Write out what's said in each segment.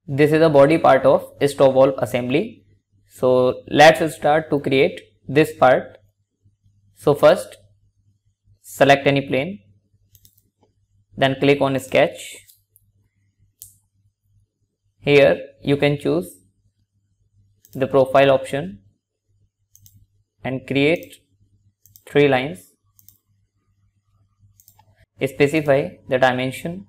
This is the body part of stop valve assembly. So let's start to create this part. So first select any plane, then click on sketch. Here you can choose the profile option and create 3 lines. Specify the dimension,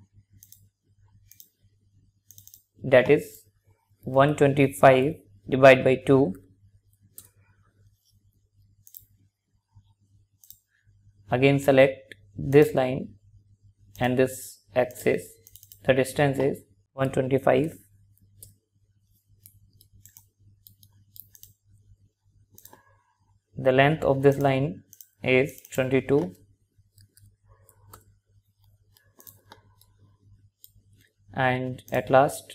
that is 125 divided by 2. Again select this line and this axis. The distance is 125. The length of this line is 22. And at last,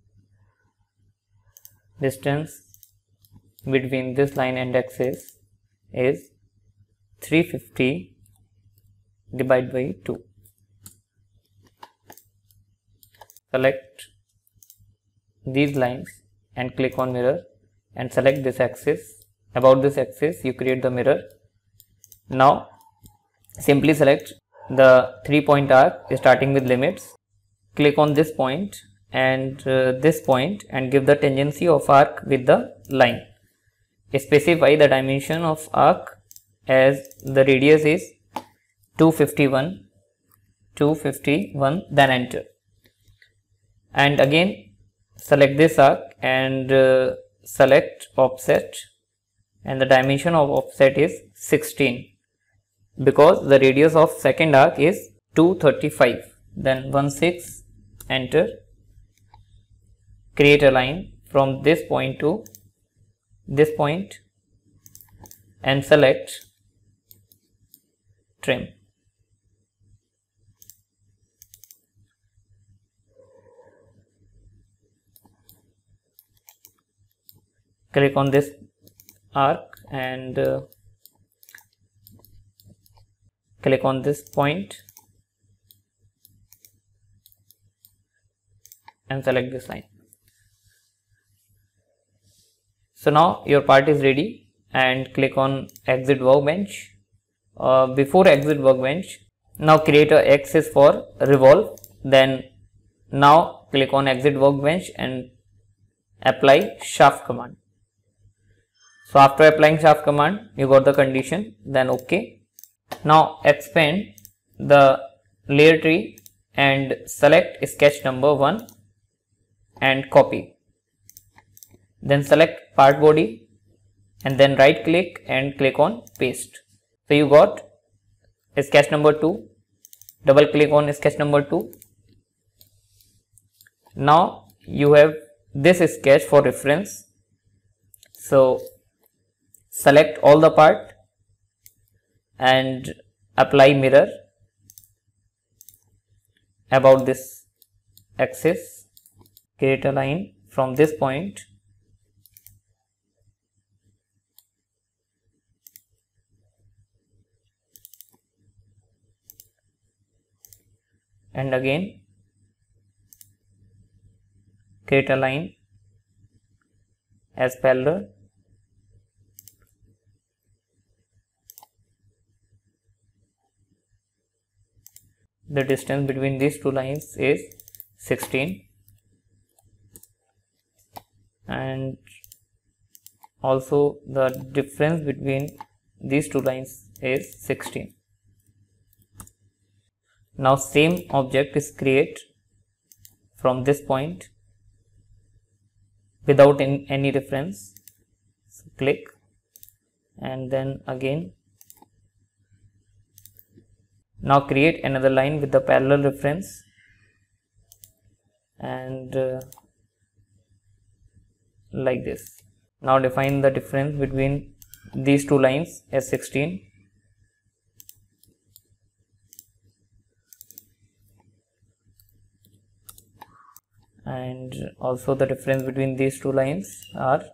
distance between this line and axis is 350 divided by 2. Select these lines and click on mirror and select this axis. About this axis you create the mirror. Now simply select the 3-point arc starting with limits. Click on this point and this point and give the tangency of arc with the line. Specify the dimension of arc as the radius is 251, then enter. And again select this arc and select offset, and the dimension of offset is 16 because the radius of second arc is 235. Then 16, enter. Create a line from this point to this point and select trim. Click on this arc and click on this point and select this line. So now your part is ready, and click on exit workbench. Before exit workbench, now create a axis for revolve. Then now click on exit workbench and apply shaft command. So after applying shaft command, you got the condition, then OK. Now expand the layer tree and select sketch number 1 and copy. Then select part body and then right click and click on paste. So you got sketch number 2. Double click on sketch number 2. Now you have this sketch for reference. So select all the part and apply mirror about this axis. Create a line from this point and again create a line as parallel. The distance between these two lines is 16 and also the difference between these two lines is 16. Now same object is create from this point without any reference. So click and then again. Now create another line with the parallel reference and like this. Now define the difference between these two lines as 16. And also the difference between these two lines are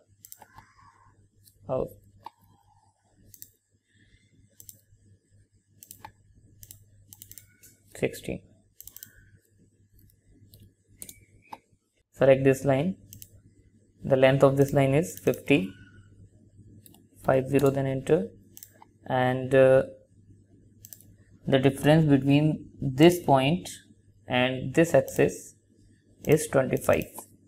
16. select this line. The length of this line is 50, 50, then enter, and the difference between this point and this axis is 25,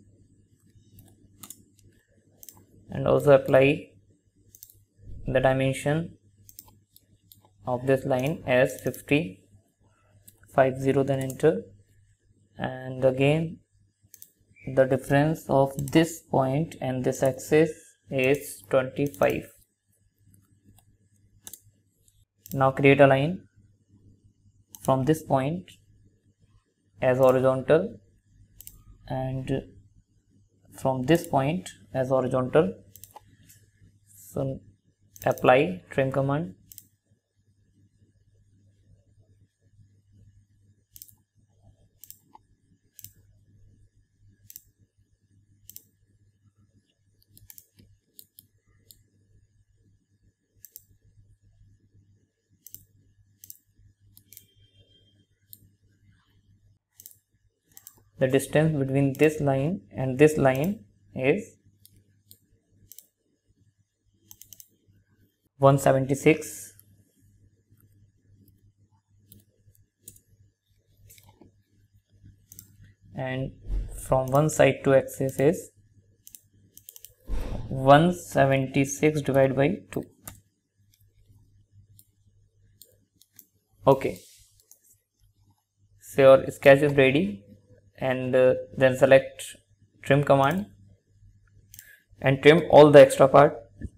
and also apply the dimension of this line as 50, 50, then enter, and again the difference of this point and this axis is 25. Now create a line from this point as horizontal and from this point as horizontal. So apply trim command. The distance between this line and this line is 176, and from one side to axis is 176 divided by 2. Okay, so your sketch is ready, and then select trim command and trim all the extra part.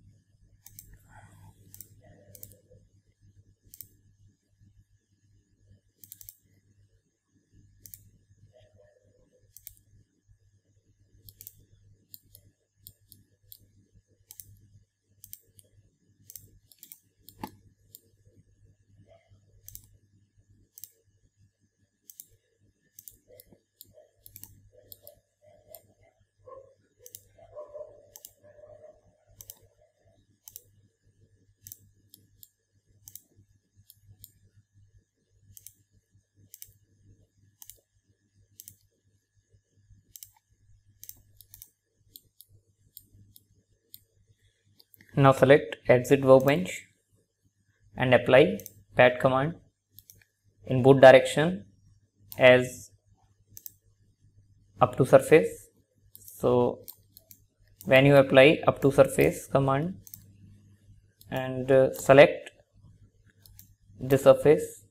Now select exit workbench and apply pat command in both direction as up to surface. So when you apply up to surface command and select the surface,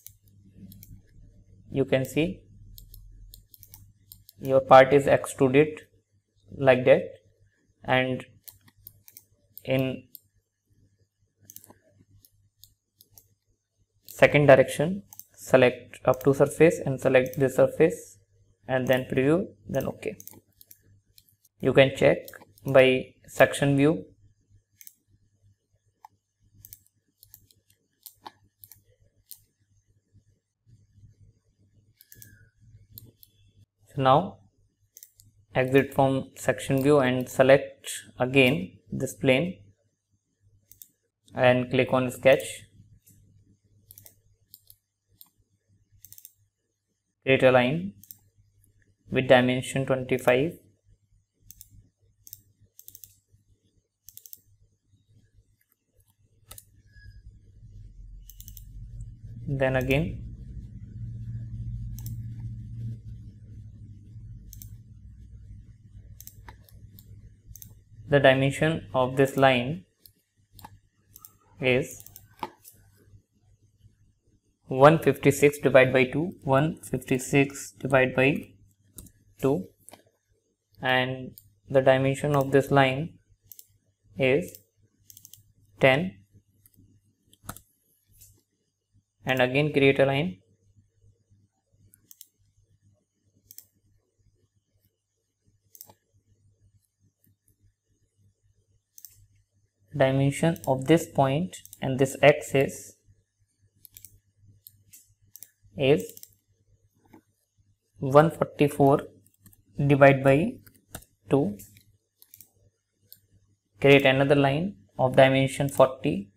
you can see your part is extruded like that, and in second direction select up to surface and select this surface and then preview, then OK. You can check by section view. So now exit from section view and select again this plane and click on sketch. Create a line with dimension 25. Then again the dimension of this line is 156 divided by 2, 156 divided by 2, and the dimension of this line is 10, and again create a line. Dimension of this point and this axis is 144 divided by 2. Create another line of dimension 40.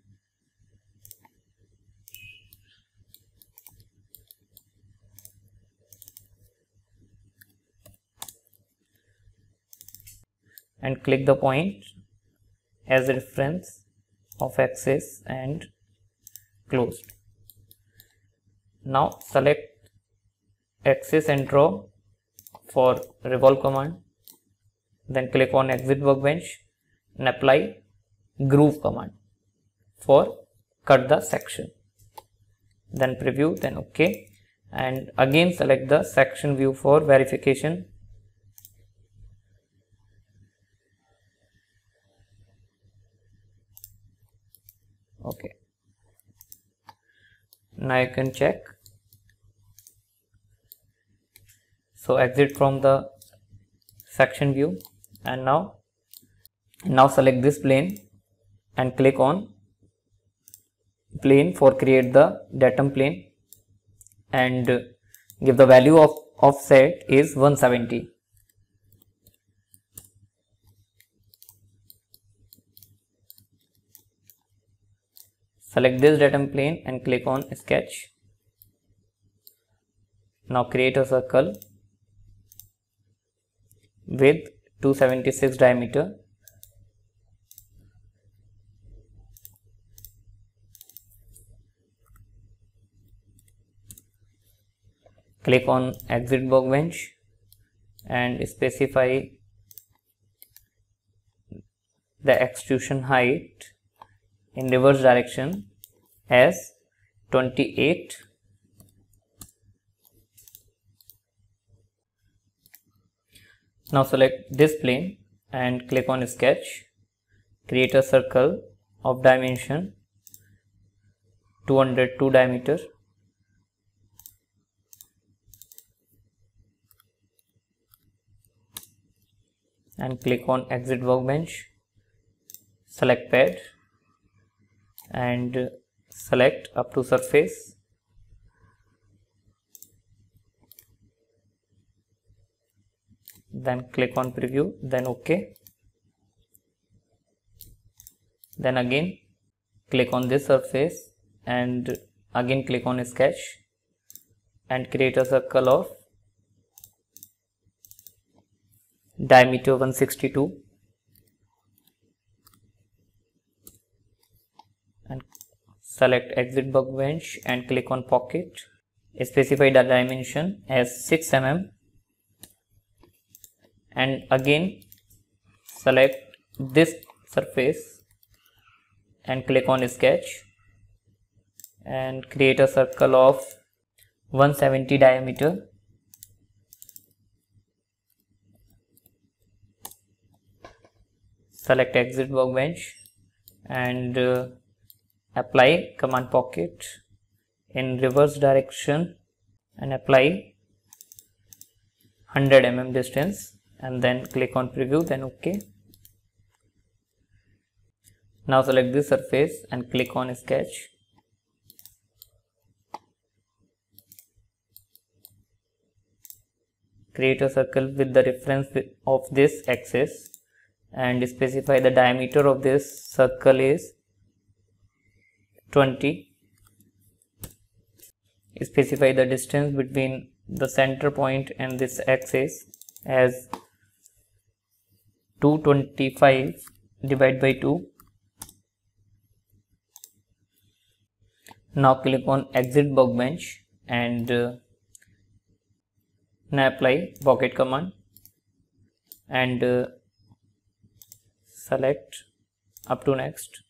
and click the point as a reference of axis and closed. Now select axis and draw for revolve command, then click on exit workbench and apply groove command for cut the section, then preview, then OK, and again select the section view for verification. Okay, now you can check. So exit from the section view, and now select this plane and click on plane for create the datum plane, and give the value of offset is 170. Select this datum plane and click on sketch. Now create a circle with 276 diameter. Click on exit workbench and specify the extrusion height in reverse direction as 28. Now select this plane and click on sketch. Create a circle of dimension 202 diameter. And click on exit workbench, select pad and select up to surface. Then click on preview, then OK. Then again click on this surface and again click on sketch and create a circle of diameter 162 and select exit workbench and click on pocket. Specify the dimension as 6 mm and again select this surface and click on sketch and create a circle of 170 diameter. Select exit workbench and apply command pocket in reverse direction and apply 100 mm distance and then click on preview, then OK. Now select this surface and click on sketch. Create a circle with the reference of this axis and specify the diameter of this circle is 20. Specify the distance between the center point and this axis as 225 divided by 2. Now click on exit workbench and now apply pocket command and select up to next,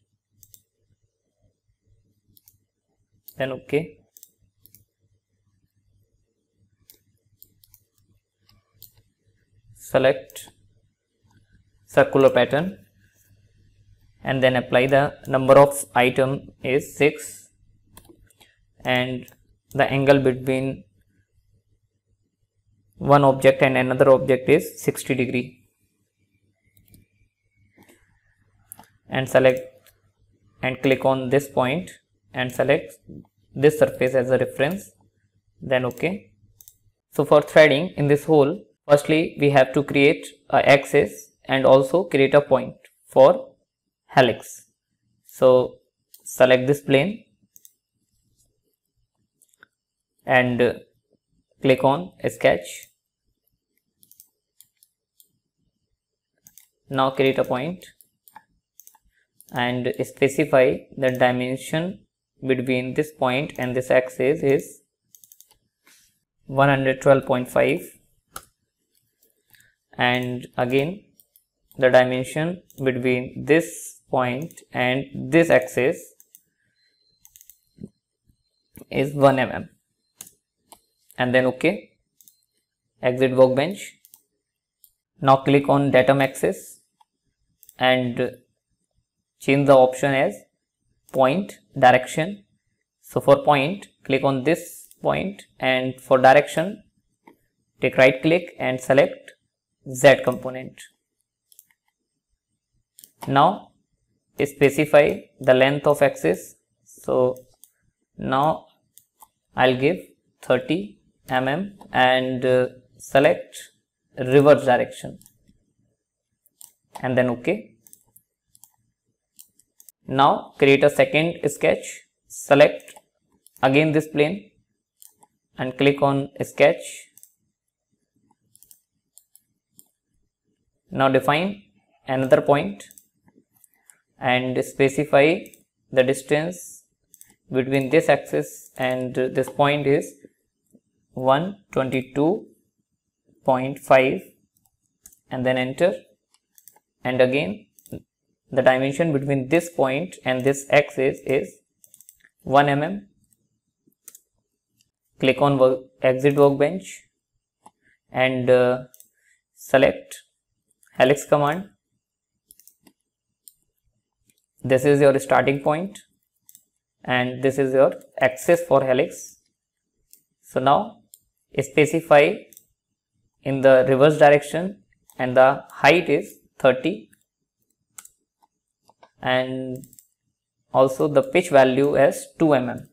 then OK. Select circular pattern and then apply the number of item is 6 and the angle between one object and another object is 60 degree. And select and click on this point and select this surface as a reference, then OK. So for threading in this hole, firstly we have to create a axis and also create a point for helix. So select this plane and click on sketch. Now create a point and specify the dimension between this point and this axis is 112.5, and again the dimension between this point and this axis is 1 mm, and then OK. Exit Workbench. Now click on Datum Axis and change the option as point direction. So for point, click on this point, and for direction, take right click and select Z component. Now specify the length of axis. So now I'll give 30 mm and select reverse direction, and then OK. Now create a second sketch. Select again this plane and click on sketch. Now define another point and specify the distance between this axis and this point is 122.5, and then enter. And again the dimension between this point and this axis is 1 mm. Click on Exit Workbench and select helix command. This is your starting point and this is your axis for helix. So now specify in the reverse direction, and the height is 30, and also the pitch value as 2 mm,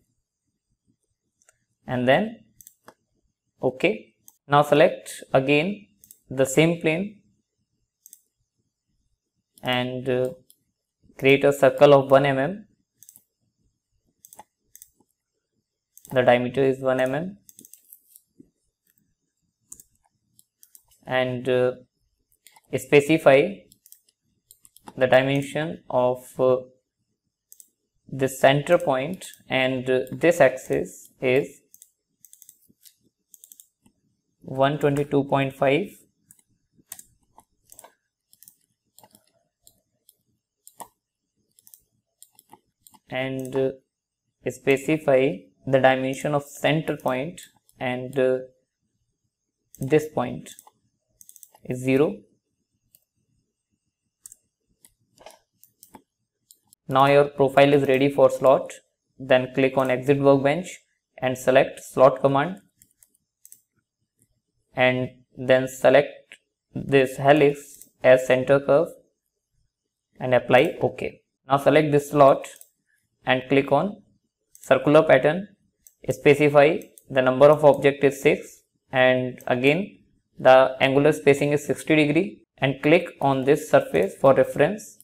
and then OK. Now select again the same plane and create a circle of 1 mm. The diameter is 1 mm, and specify the dimension of this center point and this axis is 122.5, and specify the dimension of center point, and this point is 0. Now your profile is ready for slot. Then click on Exit Workbench and select Slot command, and then select this helix as center curve and apply OK. Now select this slot and click on Circular Pattern. Specify the number of object is 6, and again the angular spacing is 60 degree, and click on this surface for reference,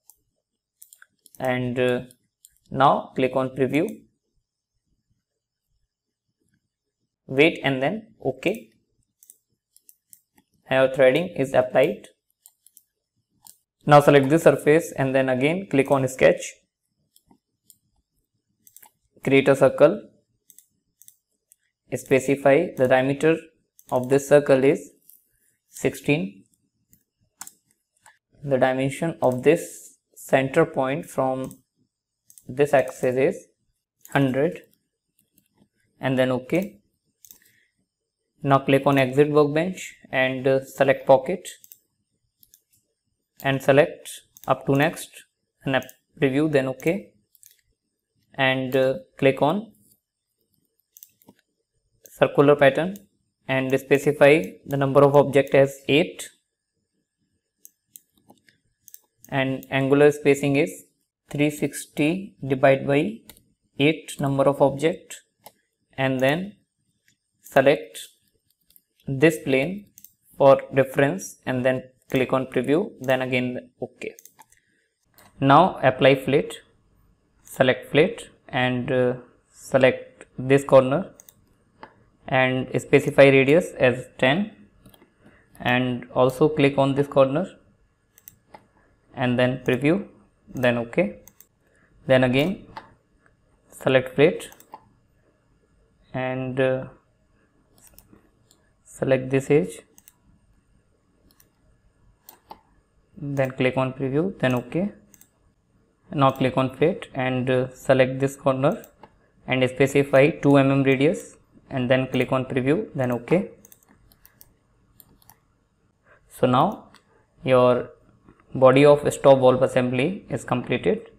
and now click on Preview, wait, and then OK. Now threading is applied. Now select this surface and then again click on Sketch, create a circle, specify the diameter of this circle is 16, the dimension of this center point from this axis is 100, and then OK. Now click on Exit Workbench and select Pocket and select up to next and preview, then OK, and click on Circular Pattern and specify the number of object as 8, and angular spacing is 360 divided by 8 number of object, and then select this plane for reference and then click on Preview, then again OK. Now apply Fillet, select Fillet and select this corner and specify radius as 10, and also click on this corner and then preview, then OK. Then again select plate and select this edge, then click on preview, then OK. Now click on plate and select this corner and specify 2 mm radius, and then click on preview, then OK. So now your body of stop valve assembly is completed.